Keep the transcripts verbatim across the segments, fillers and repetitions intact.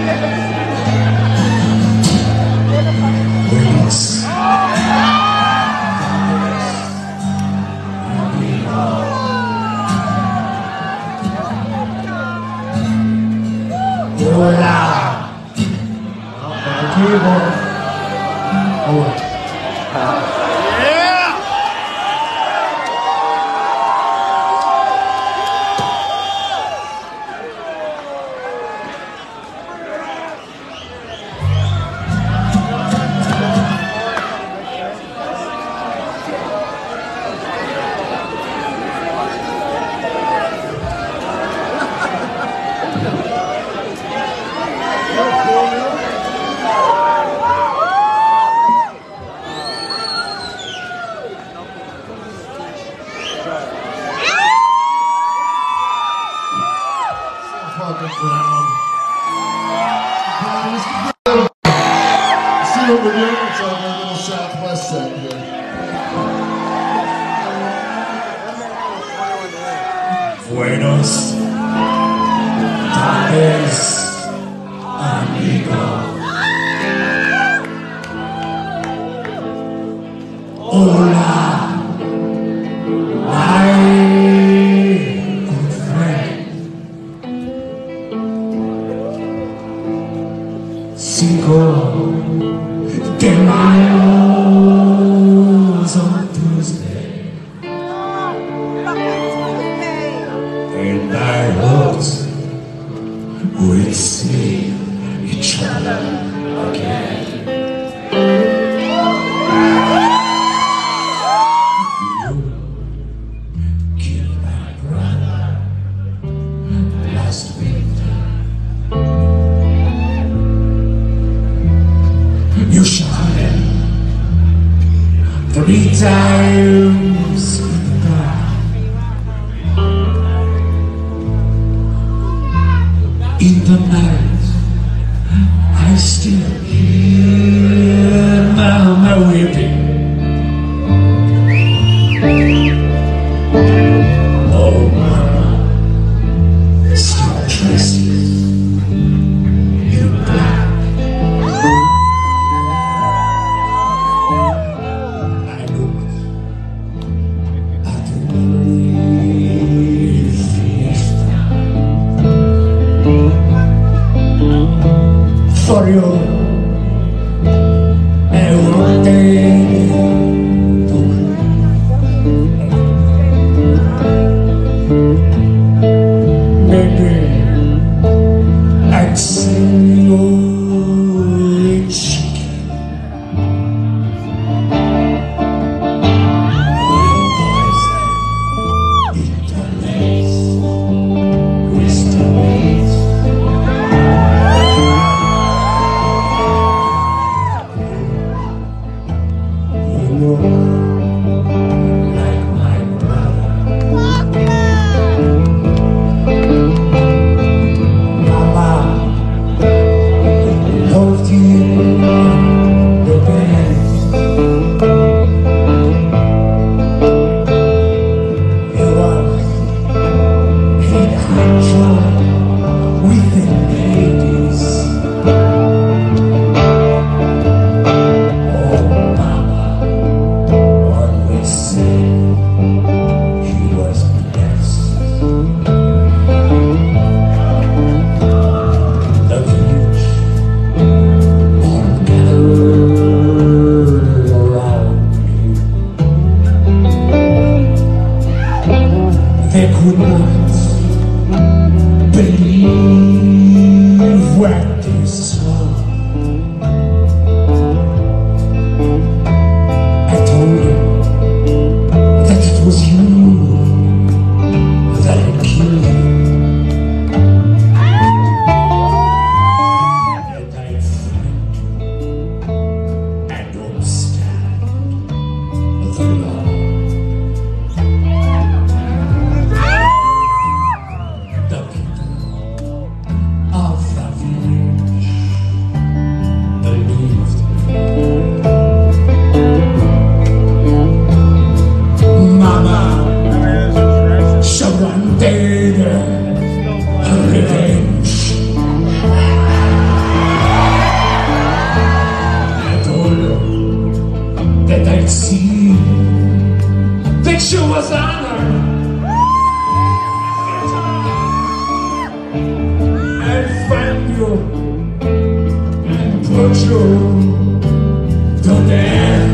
Hola. Keyboard. Oh. See what we're doing? It's on a little Southwest set here. Buenos tardes, amigo. Hola, my good friend. Cinco de Mayo on Tuesday, and I hoped we'd see each other again. You killed my brother last winter. You shot him three times in the back. In the night, I still hear mama weeping. Oh, mama, still dressed in black. For you, I want to maybe I'd send you a chicken. It delays, it delays. Like my brother, Mama loved you the best. You was in control with the ladies. They could not believe what they saw. I told them that it was you that had killed him, and I find you and don't stand the law. Of the village. you and put you to death.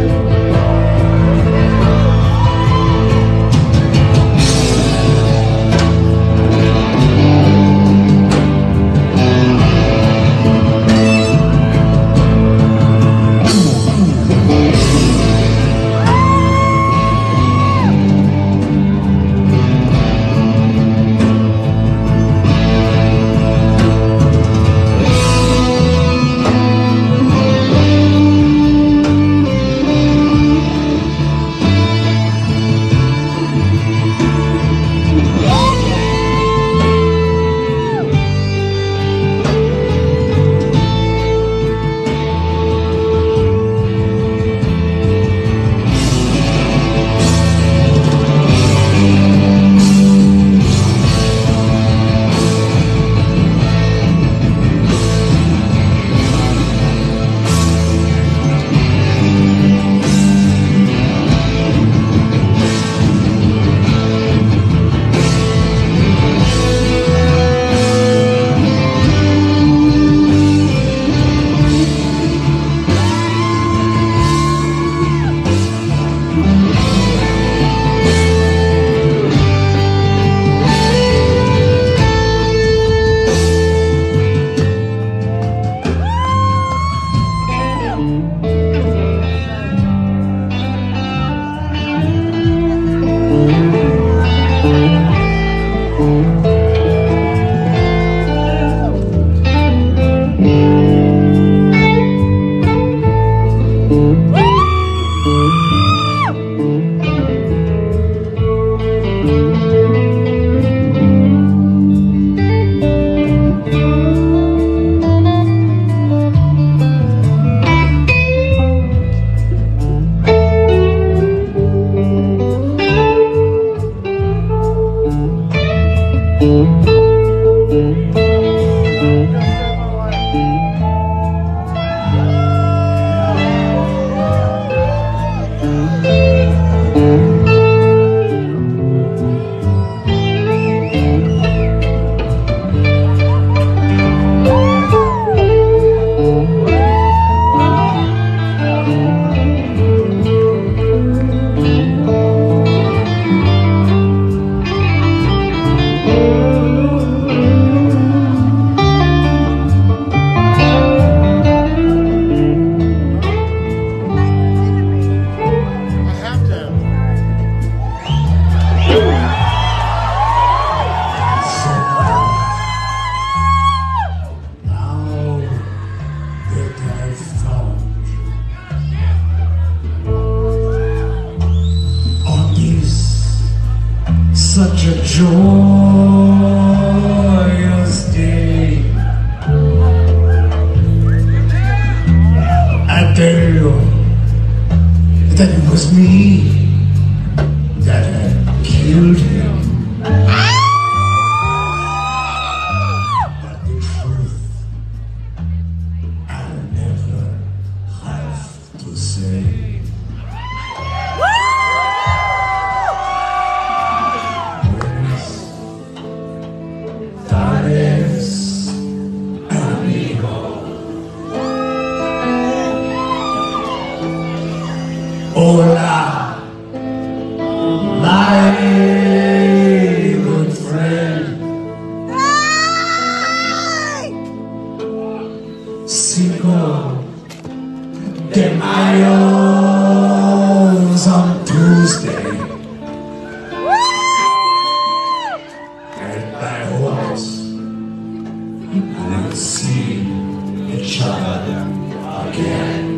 Such a joyous day. I tell you that it was me that had killed him. But the truth I'll never have to say. Hola, my good friend. Cinco de Mayo on Tuesday. And I hope we'll see each other again.